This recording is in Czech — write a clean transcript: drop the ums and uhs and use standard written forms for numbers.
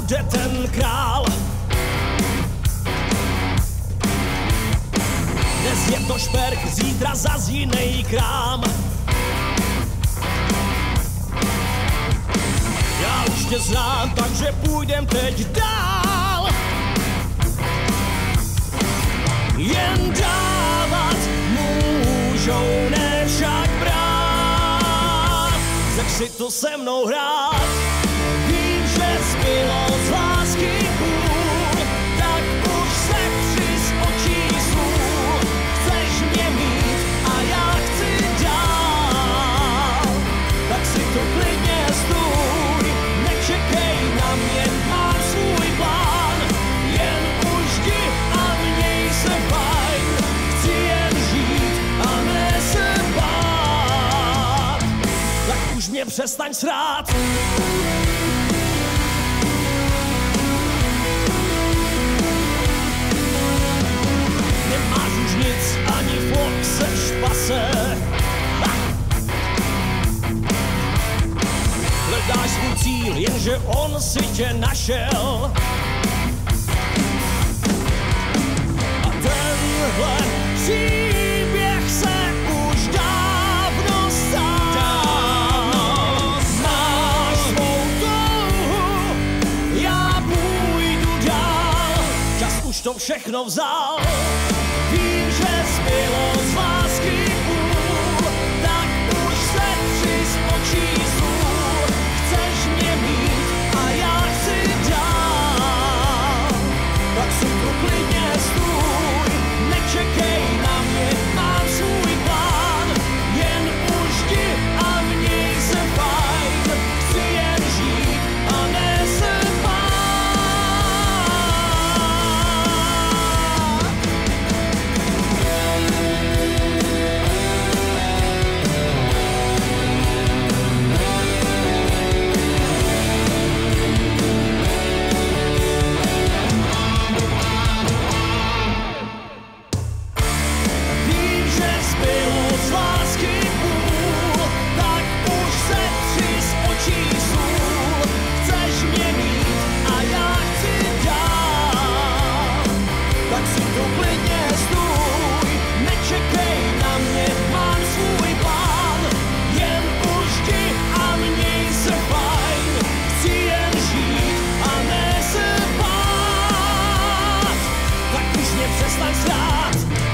bude ten král. Dnes je to šperk, zítra zas jiný krám. Já už tě znám, takže půjdem teď dál. Jen dávat můžou, ne však brát. Chceš si to se mnou hrát? Vím, že zbylo z lásky půl, tak už se při z očí svůl. Chceš mě mít a já chci dál, tak si to klidně stůj. Nečekej na mě, mám svůj plán. Jen už jdi a měj se fajn. Chci jen žít a ne se bát. Tak už mě přestaň srát. Nemáš už nic, ani vlok, seš pase. Hledáš svůj cíl, jenže on si tě našel. A tenhle příběh se už dávno stál. Máš svou touhu, já půjdu dál. Čas už to všechno vzal. Vím, že zbylo z lásky půl, tak už se při z očí svůl. Chceš mě mít a já chci dál, tak si tu klidně stůj. Nečekej na mě, mám svůj plán. Jen už jdi a měj se fajn. Chci jen žít a ne se bát. Vím, že zbylo z lásky půl, tak už se při z očí svůl. Chceš mě mít a já chci dál, tak si tu klidně stůj. Nečekej na mě, mám svůj plán. Jen už jdi a měj se fajn. Chci jen žít a ne se bát, tak už mě přestaň srát.